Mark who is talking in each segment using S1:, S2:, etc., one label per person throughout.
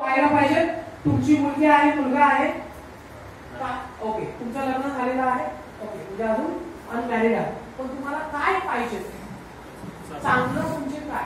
S1: व्हायला पाहिजे. तुमची मुलगी आहे, मुलगा आहे ओके, तुमचं लग्न झालेलं आहे ओके, म्हणजे अजून अनमॅरिड आहे, पण तुम्हाला काय पाहिजे? चांगलं म्हणजे काय?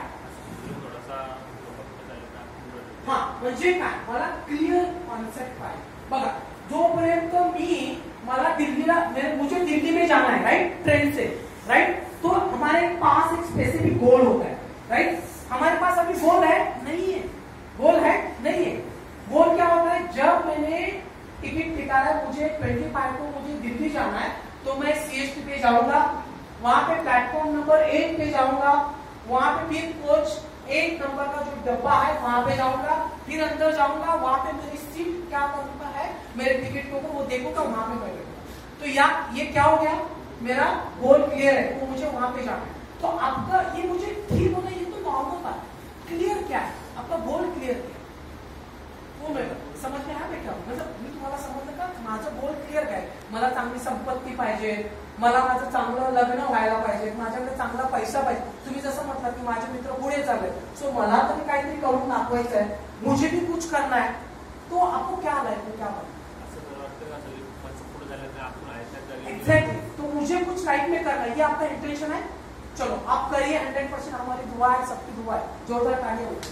S1: हा म्हणजे काय? मला क्लिअर कॉन्सेप्ट पाहिजे. बघा, जोपर्यंत मला दिल्लीला, मुझे दिल्ली में जाना है राइट, ट्रेन से राइट, तो हमारे पास एक स्पेसिफिक गोल होता है राइट. हमारे पास अभी गोल है नहीं है, गोल है नहीं है. गोल क्या होता है? जब मैंने टिकट निकाला, मुझे 25 को मुझे दिल्ली जाना है, तो मैं CST पे जाऊंगा, वहां पे प्लेटफॉर्म नंबर 1 पे जाऊंगा, वहां पे फिर कोच 1 नंबर का जो डब्बा है वहां पे जाऊंगा, फिर अंदर जाऊंगा, वहां पे मेरी सीट क्या करूंगा है, मेरे टिकट को वो देखूंगा, वहां पे बैठूंगा. तो ये क्या हो गया? मेरा गोल क्लियर है, तो मुझे वहां पे जाना है. तो आपका ये मुझे ठीक होना, ये तो नॉर्मल बात. क्लियर क्या है आपका गोल? क्लियर क्या वो मैं समझ में आया क्या? मतलब मी तुम्हाला समजलं का? माझं गोल क्लिअर काय? मला चांगली संपत्ती पाहिजे, मला माझं चांगलं लग्न व्हायला पाहिजे, माझ्याकडे चांगला पैसा पाहिजे. तुम्ही जसं म्हटलं की माझे मित्र पुढे चालले, सो मला तरी काहीतरी करून दाखवायचं आहे, मुझे भी कुछ करना है. तो आपको क्या लाइफ में क्या बनना? एग्जैक्टली. तो मुझे कुछ लाइफ में करना है, ये आपका इंटेंशन है. चलो आप करिए, 100% हमारी दुआ है, सबकी दुआ है. जोरदार तालियां हो.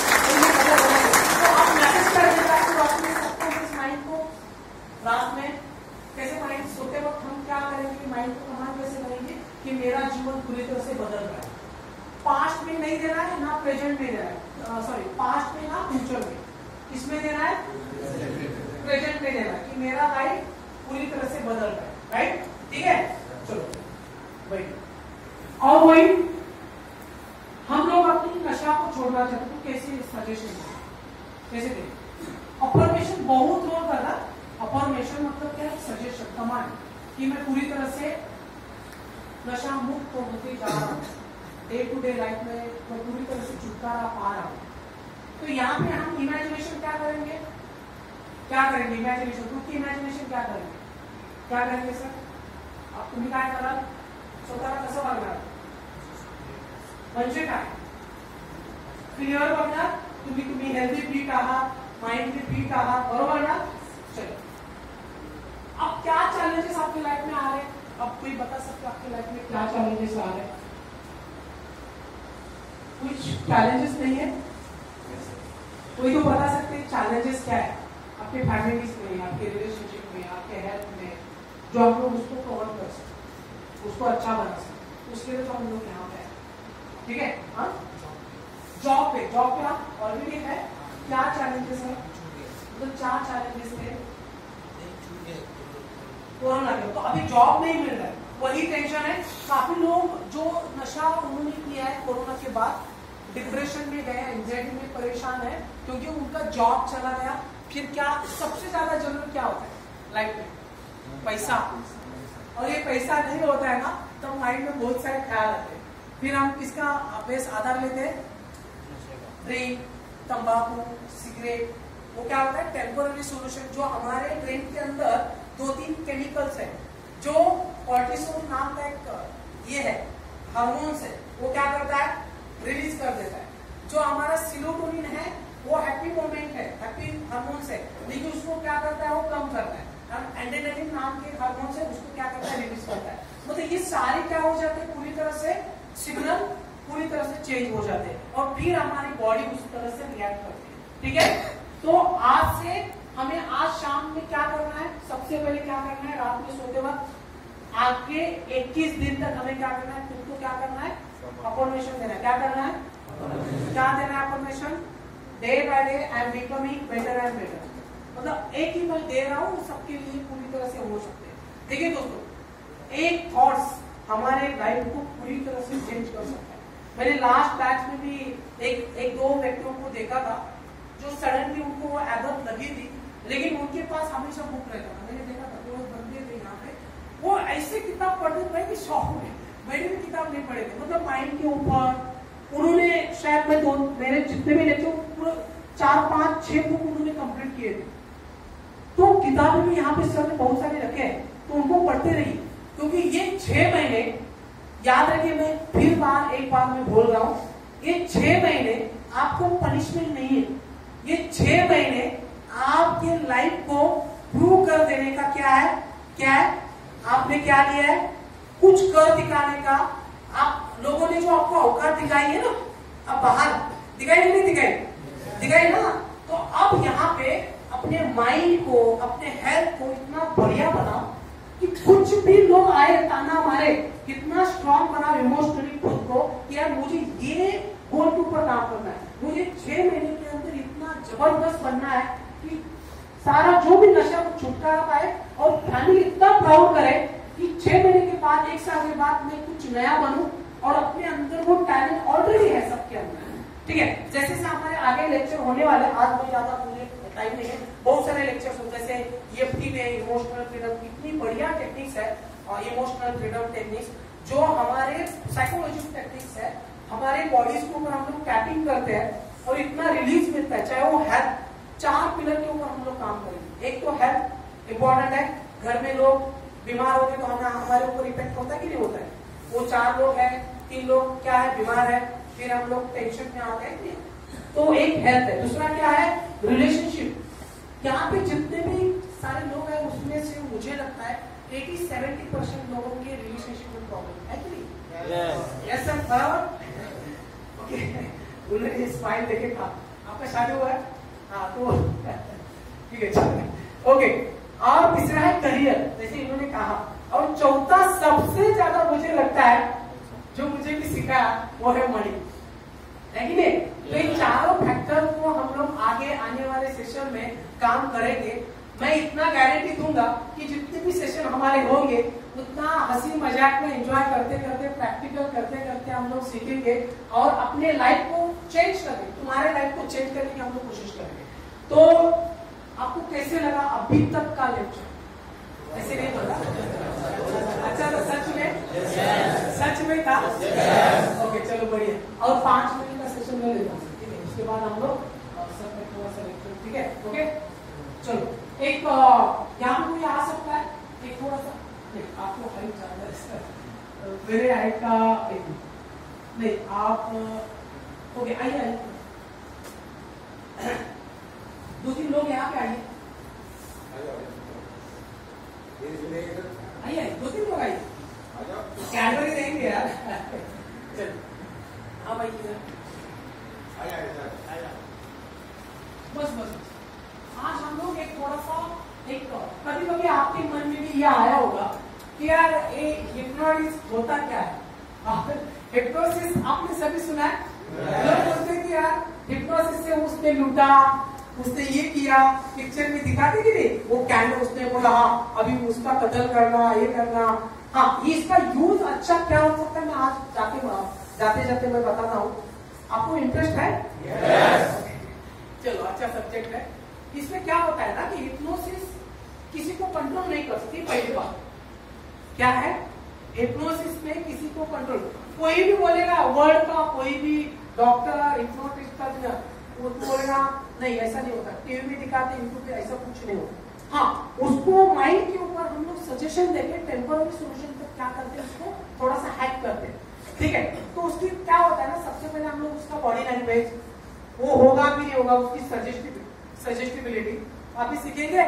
S1: तो आप मैसेज कर देता है तो अपने सबकॉन्शियस माइंड को रात में कैसे, माइंड सोते वक्त हम क्या करेंगे, माइंड को कमांड कैसे करेंगे कि मेरा जीवन पूरी तरह से बदल रहा है. पास्ट में नहीं देना है, ना प्रेजेंट में देना है, सॉरी पास्ट में ना फ्यूचर में. किसमें देना है? प्रेजेंट में देना है कि मेरा लाइफ पूरी तरह से बदल रहा है. राइट, ठीक है. चलो भाई, और वही हम लोग अपनी नशा को छोड़ना चाहते हैं, तो कैसे सजेशन दें? कैसे दें? अफर्मेशन बहुत रोल कर रहा. अफर्मेशन मतलब क्या है? सजेशन, कमांड कि मैं पूरी तरह से नशा मुक्त होते जा रहा हूँ, डे टू डे लाइफ में मैं पूरी तरह से छुटकारा पा रहा हूँ. तो यहाँ पे हम इमेजिनेशन क्या करेंगे? इमेजिनेशन, ग्रुप की इमेजिनेशन क्या करेंगे सर? अब तुम्ही काय कराल? स्वतःला कसं बघणार? म्हणजे काय? क्लिअर बघणार. तुम्ही हेल्दी फिट आहात, माइंडली फिट आहात, बरोबर ना? चलो, अब क्या चैलेंजेस आपकी लाइफ में आ रहे हैं? अब कोई बता सकते आपकी लाइफ में क्या चैलेंजेस आ रहे हैं? कुछ चैलेंजेस नहीं है? कोई तो बता सकते चैलेंजेस क्या है आपके फैमिलीज में, आपके रिलेशनशिप में, आपके हेल्थ में, जो आप लोग उसको कवर कर सकते, उसको अच्छा बना सकते. उसके लिए तो हम लोग यहाँ पे हैं. ठीक है. हाँ, जॉब पे आप ऑलरेडी है. क्या चैलेंजेस है? मतलब 4 चैलेंजेस थे कोरोना के, तो अभी जॉब नहीं मिल रहा है, वही टेंशन है. काफी लोग जो नशा उन्होंने किया है कोरोना के बाद, डिप्रेशन में गए, एंजाइटी में परेशान है, क्योंकि उनका जॉब चला गया. फिर क्या सबसे ज्यादा जरूरत क्या होता है लाइफ में? पैसा. और ये पैसा नहीं होता है ना, तो माइंड में बहुत सारे ख्याल आते हैं. फिर हम किसका बेस आधार लेते हैं? ड्रिंक, तंबाकू, सिगरेट. वो क्या होता है? Temporary solution. जो हमारे ब्रेन के अंदर 2-3 केमिकल्स है, जो कॉर्टिसोल नाम का एक ये है हार्मोन्स है, वो क्या करता है? रिलीज कर देता है. जो हमारा सेरोटोनिन है वो हैप्पी मोमेंट है, हैप्पी हार्मोन्स है, लेकिन उसको क्या करता है? वो कम करता है. एड्रेनालिन नाम के हार्मोन्स है, उसको क्या करता है? रिलीज करता है. मतलब ये सारे क्या हो जाते हैं? पूरी तरह से सिग्नल पूरी तरह से चेंज हो जाते हैं, और फिर हमारी बॉडी उस तरह से रिएक्ट करती है. ठीक है. तो आज से हमें आज शाम में क्या करना है? सबसे पहले क्या करना है? रात में सोते वक्त आगे 21 दिन तक हमें क्या करना है? खुद को क्या करना है? अफर्मेशन देना है. क्या करना है? क्या देना है? Affirmation. Day by day I am becoming better and better. मतलब एक ही मैं दे रहा हूँ, सबके लिए पूरी तरह से हो सकते हैं. देखिए दोस्तों, एक थॉट्स हमारे लाइफ को पूरी तरह से चेंज कर सकता है. मैंने लास्ट बैच में भी एक दो व्यक्तियों को देखा था जो सडनली उनको वो आदत लगी थी, लेकिन उनके पास हमेशा बुक रहता था. मैंने देखा था 2 बंदे थे यहाँ पे, वो ऐसे किताब पढ़ते थे कि शौक में. मैंने भी किताब नहीं पढ़े थे, मतलब माइंड के ऊपर. उन्होंने शायद मेरे जितने भी लेक्चर पूरे 4-5-6 बुक उन्होंने कंप्लीट किए थे. तो किताबें भी यहाँ पे सर ने बहुत सारे रखे हैं, तो उनको पढ़ते रहिए, क्योंकि ये 6 महीने याद रखिए. मैं फिर एक बार मैं बोल रहा हूँ, ये 6 महीने आपको पनिशमेंट नहीं है. ये 6 महीने आपके लाइफ को प्रूव कर देने का क्या है आपने क्या लिया है, कुछ कर दिखाने का। आप लोगों ने जो आपको औकात दिखाई है ना, अब बाहर दिखाई नहीं दिखाई ना, तो अब यहाँ पे अपने माइंड को, अपने हेल्थ को इतना बढ़िया बनाओ कि कुछ भी लोग आए ताना मारे, कितना स्ट्रांग बनाओ इमोशनली खुद को कि यार मुझे ये गोल के ऊपर काम करना है, मुझे 6 महीने के अंदर इतना जबरदस्त बनना है कि सारा जो भी नशा को छुटकारा पाए और फैमिली इतना प्राउड करे कि 6 महीने के बाद, 1 साल के बाद मैं कुछ नया बनूं और अपने अंदर वो टैलेंट ऑलरेडी है सबके अंदर। ठीक है, जैसे हमारे आगे लेक्चर होने वाले, आज मैं ज्यादा मुझे टाइम नहीं है, बहुत सारे लेक्चर्स होते हैं, जैसे EFT में इमोशनल फ्रीडम, कितनी बढ़िया टेक्निक्स है और इमोशनल फ्रीडम टेक्निक्स जो हमारे साइकोलॉजिकल टेक्निक्स है, हमारे बॉडीज के ऊपर हम लोग टैपिंग करते हैं और इतना रिलीज मिलता है। चाहे वो हेल्थ, 4 पिलर के ऊपर हम लोग काम करेंगे। एक तो हेल्थ इंपॉर्टेंट है, घर में लोग बीमार हो गए तो हमारे ऊपर इफेक्ट होता है कि नहीं होता है, वो 4 लोग हैं, 3 लोग क्या है बीमार है, फिर हम लोग टेंशन में आते हैं। तो एक हेल्थ है, दूसरा क्या है रिलेशनशिप। यहाँ पे जितने भी सारे लोग हैं उसमें से मुझे लगता है 80-70% लोगों के रिलेशनशिप में प्रॉब्लम है कि नहीं? यस सर, बराबर। ओके, उन्होंने स्माइल देखे था, आपका शादी हुआ है? हाँ, तो ठीक है, चलो ओके। और तीसरा है करियर, जैसे इन्होंने कहा, और चौथा सबसे ज्यादा मुझे लगता है जो मुझे भी सीखा वो है मनी, है कि नहीं? तो इन चारों फैक्टर को हम लोग आगे आने वाले सेशन में काम करेंगे। मैं इतना गारंटी दूंगा कि जितने भी सेशन हमारे होंगे उतना हंसी मजाक में एंजॉय करते करते, प्रैक्टिकल करते करते हम लोग सीखेंगे और अपने लाइफ को चेंज करेंगे, तुम्हारे लाइफ को चेंज करने की हम लोग कोशिश करेंगे। तो आपको कैसे लगा अभी तक का लेक्चर? ऐसे नहीं बोला? अच्छा, तो सच में था? ओके, चलो बढ़िया। और 5 मिनट का सेशन में लेता हूँ, ठीक है? उसके बाद हम लोग सब में थोड़ा सा लेक्चर, ठीक है? ओके, चलो। एक यहाँ कोई आ सकता है, एक थोड़ा सा आपको हाइट ज्यादा है, मेरे हाइट का नहीं, आप ओके, आइए 2-3 लोग यहाँ पे आइए, 2-3 लोग आइए, कैडबरी देंगे यार। चलो, हाँ भाई, बस आज हम लोग एक थोड़ा सा, एक कभी कभी आपके मन में भी ये आया होगा कि यार ये हिप्नोसिस होता क्या है? हिप्नोसिस आपने सभी सुना है, लोग बोलते हैं कि यार हिप्नोसिस से उसने लूटा, उसने ये किया, पिक्चर में दिखाते कि नहीं, वो कैमरे उसने बोला हाँ अभी उसका कत्ल करना, ये करना। हाँ, इसका यूज अच्छा क्या हो सकता है, मैं आज जाते जाते मैं बताता हूँ। आपको इंटरेस्ट है? yes. चलो, अच्छा सब्जेक्ट है। इसमें क्या होता है ना कि हिप्नोसिस किसी को कंट्रोल नहीं कर सकती। पहली बात क्या है, हिप्नोसिस में किसी को कंट्रोल, कोई भी बोलेगा वर्ड का, कोई भी डॉक्टर हिप्नोटिस्ट का वो बोलेगा नहीं ऐसा नहीं होता, टीवी में दिखाते यूट्यूब पे ऐसा कुछ नहीं होता। हाँ, उसको माइंड के ऊपर हम लोग सजेशन देके टेम्पररी सोल्यूशन तक क्या करते हैं, उसको थोड़ा सा हैक करते हैं, ठीक है? तो उसकी क्या होता है ना, सबसे पहले हम लोग उसका बॉडी लैंग्वेज, वो होगा कि नहीं होगा, उसकी सजेस्टिबिलिटी आप सीखेंगे।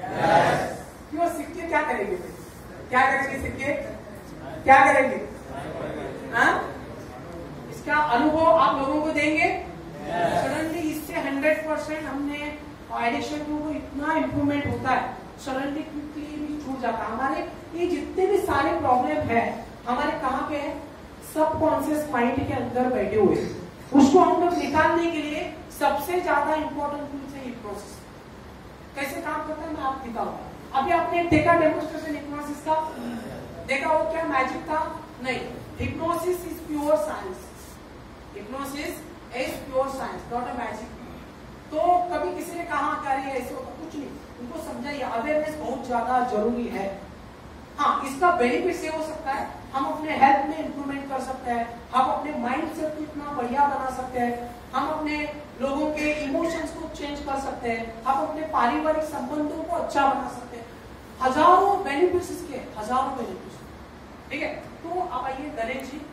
S1: क्यों सीख के क्या करेंगे? क्या करेंगे सीख के? क्या करेंगे? हाँ, इसका अनुभव आप लोगों को देंगे। सडनली इससे 100% हमने एडिक्शन को इतना इम्प्रूवमेंट होता है, सडनली क्विकली भी छूट जाता है। हमारे ये जितने भी सारे प्रॉब्लम है हमारे कहाँ पे है, सबकॉन्शियस माइंड के अंदर बैठे हुए, उसको हम लोग निकालने के लिए सबसे ज्यादा इंपॉर्टेंट टूल है हिप्नोसिस। कैसे काम करता है मैं आपको दिखाऊंगा। अभी आपने देखा डेमोन्स्ट्रेशन हिप्नोसिस का, देखा वो क्या मैजिक था? नहीं, hypnosis is pure science. Hypnosis is pure science, not a magic. तो कभी किसी ने कहा क्या रही है ऐसे होता, कुछ नहीं, उनको समझाइए, अवेयरनेस बहुत ज्यादा जरूरी है। हाँ, इसका बेनिफिट ये हो सकता है, हम अपने हेल्थ में इंप्रूवमेंट कर सकते हैं, हम अपने माइंड सेट को इतना बढ़िया बना सकते हैं, हम अपने लोगों के इमोशंस को चेंज कर सकते हैं, हम अपने पारिवारिक संबंधों को अच्छा बना सकते हैं। हजारों बेनिफिट्स इसके, हजारों बेनिफिट्स, ठीक है? तो अब आइए गणेश जी,